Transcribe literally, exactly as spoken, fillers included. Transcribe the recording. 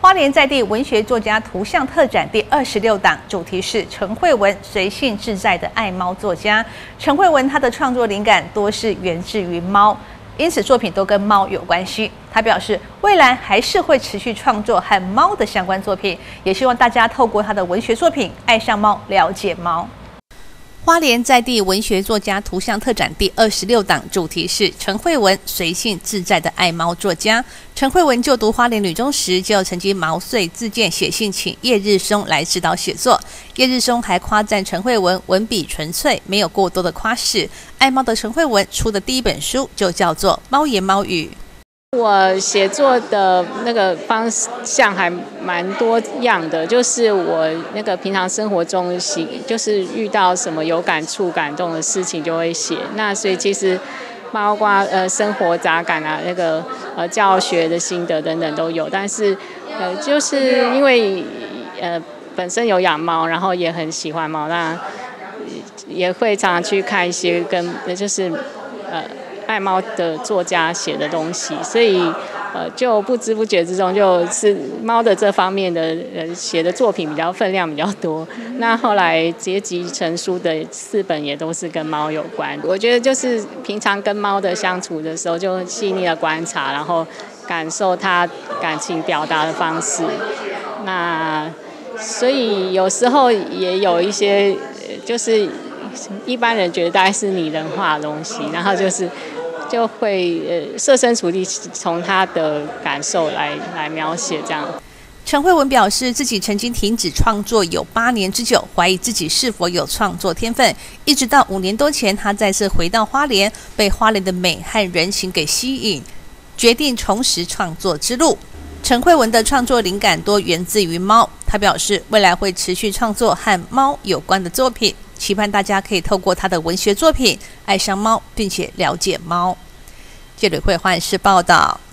花莲在地文学作家图像特展第二十六档，主题是陈慧文随性自在的爱猫作家。陈慧文她的创作灵感多是源自于猫，因此作品都跟猫有关系。他表示，未来还是会持续创作和猫的相关作品，也希望大家透过他的文学作品爱上猫，了解猫。花莲在地文学作家图像特展第二十六档，主题是陈慧文随性自在的爱猫作家。陈慧文就读花莲女中时，就曾经毛遂自荐写信请叶日松来指导写作。叶日松还夸赞陈慧文文笔纯粹，没有过多的夸饰。爱猫的陈慧文出的第一本书就叫做《猫言猫语》。 我写作的那个方向还蛮多样的，就是我那个平常生活中就是遇到什么有感触、感动的事情就会写。那所以其实包括呃生活杂感啊，那个呃教学的心得等等都有。但是呃就是因为呃本身有养猫，然后也很喜欢猫，那也会常常去看一些跟就是呃。爱猫的作家写的东西，所以呃，就不知不觉之中，就是猫的这方面的呃写的作品比较分量比较多。那后来结集成书的四本也都是跟猫有关。我觉得就是平常跟猫的相处的时候，就细腻的观察，然后感受它感情表达的方式。那所以有时候也有一些就是一般人觉得大概是拟人化的东西，然后就是就会呃设身处地从他的感受来来描写这样。 陈慧文表示，自己曾经停止创作有八年之久，怀疑自己是否有创作天分。一直到五年多前，他再次回到花莲，被花莲的美和人情给吸引，决定重拾创作之路。陈慧文的创作灵感多源自于猫，他表示未来会持续创作和猫有关的作品，期盼大家可以透过他的文学作品爱上猫，并且了解猫。记者会换视报道。